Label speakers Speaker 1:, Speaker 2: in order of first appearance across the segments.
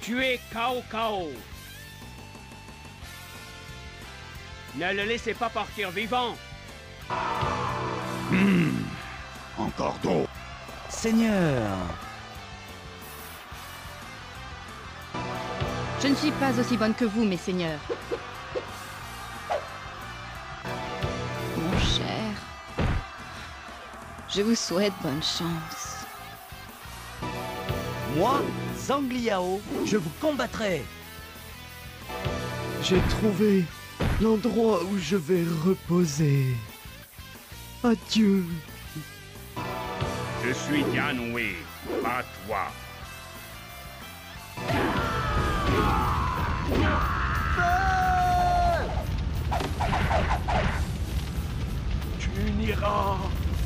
Speaker 1: Tuez Cao Cao. Ne le laissez pas partir vivant.
Speaker 2: Encore d'eau.
Speaker 3: Seigneur,
Speaker 4: Je ne suis pas aussi bonne que vous, mes seigneurs. Mon cher, je vous souhaite bonne chance.
Speaker 3: moi, Zhang Liao, je vous combattrai.
Speaker 5: J'ai trouvé l'endroit où je vais reposer. Adieu.
Speaker 1: Je suis Dian Wei, pas toi.
Speaker 5: Tu n'iras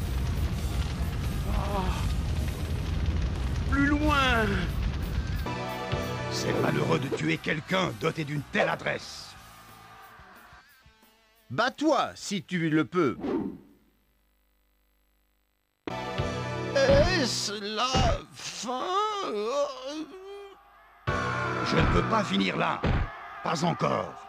Speaker 1: Plus loin.
Speaker 2: C'est malheureux de tuer quelqu'un doté d'une telle adresse.
Speaker 6: Bats-toi si tu le peux.
Speaker 2: Est-ce la fin? Je ne peux pas finir là. Pas encore.